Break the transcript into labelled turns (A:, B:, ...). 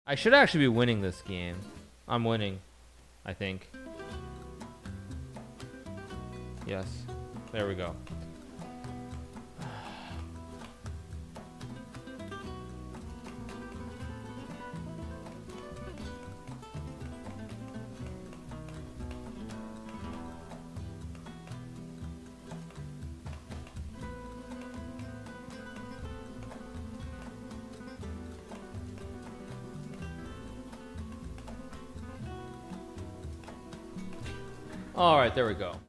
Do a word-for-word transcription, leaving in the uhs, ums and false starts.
A: I should actually be winning this game. I'm winning, I think. Yes. There we go. All right, there we go.